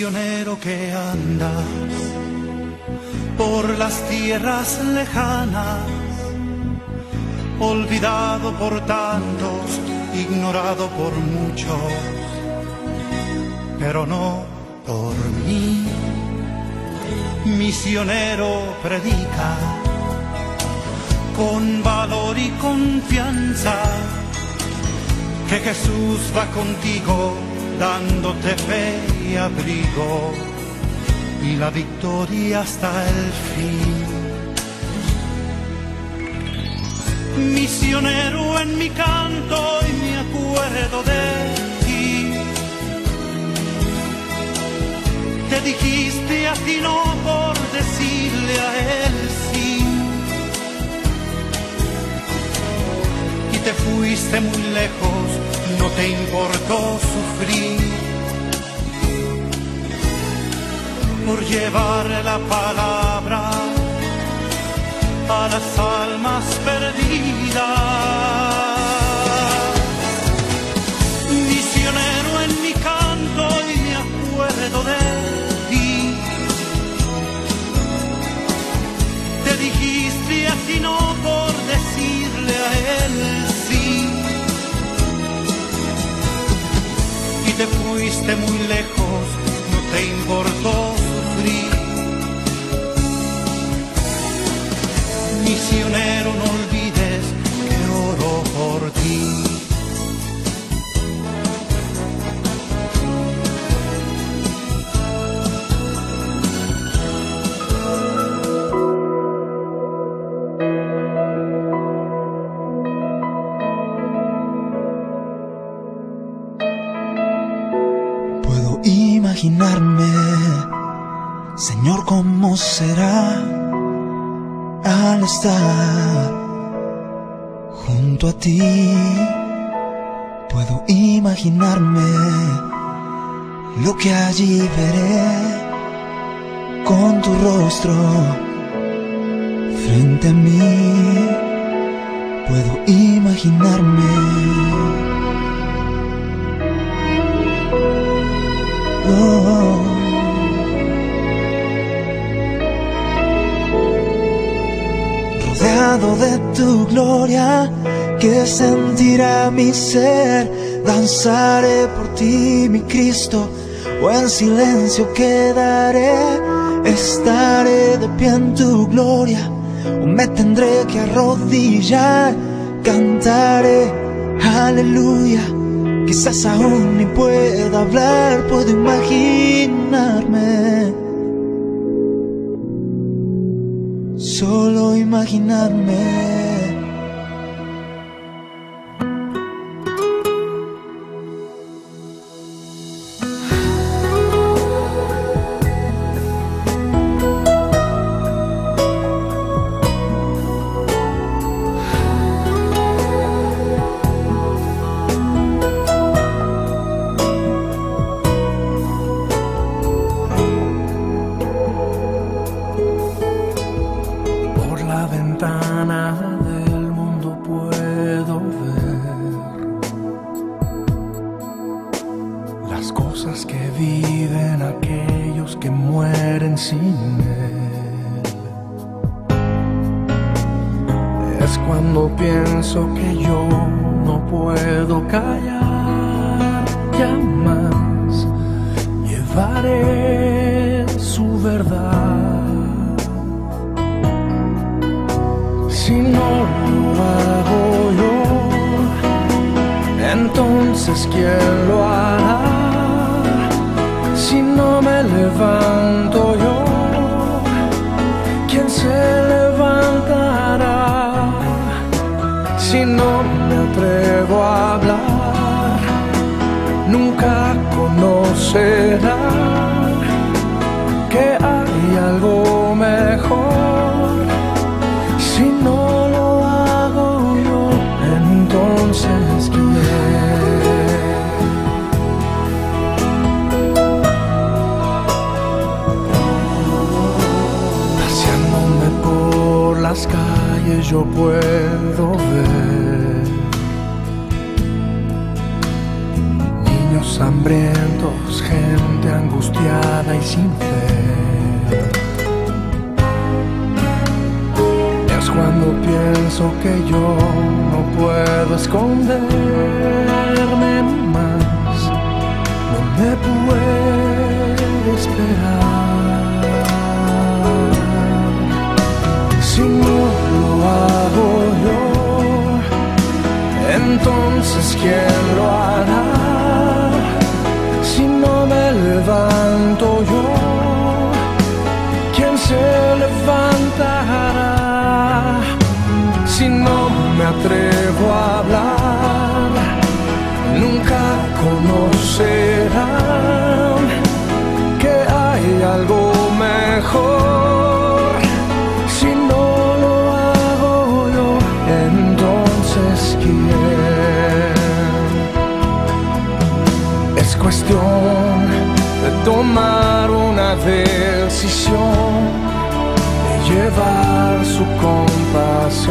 misionero que andas por las tierras lejanas, olvidado por tantos, ignorado por muchos, pero no por mí. Misionero, predica con valor y confianza que Jesús va contigo, dándote fe y abrigo, y la victoria hasta el fin. Misionero, en mi canto y me acuerdo de ti. Te dijiste a ti no por decirle a él sí, y te fuiste muy lejos, no te importó sufrir por llevar la palabra a las almas perdidas. Misionero, en mi canto y me acuerdo de ti. Te dijiste a ti no por decirle a él sí, y te fuiste muy lejos, no te importó sufrir. Misionero, no olvides que oro por ti. Puedo imaginarme, Señor, cómo será al estar junto a ti. Puedo imaginarme lo que allí veré, con tu rostro frente a mí. Puedo imaginarme, oh, rodeado de tu gloria, que sentirá mi ser. Danzaré por ti, mi Cristo, o en silencio quedaré. Estaré de pie en tu gloria, o me tendré que arrodillar. Cantaré aleluya, quizás aún ni pueda hablar. Puedo imaginarme, solo imaginarme. Yo puedo ver Niños hambrientos, gente angustiada y sin fe. Es cuando pienso que yo no puedo esconderme más. No me puedo esperar. Si no lo hago yo, entonces ¿quién lo hará? Si no me levanto yo, ¿quién se levantará? Si no me atrevo a hablar, nunca conocerán que hay algo mejor. Si no lo hago yo, entonces ¿quién? Es cuestión de tomar una decisión, de llevar su compasión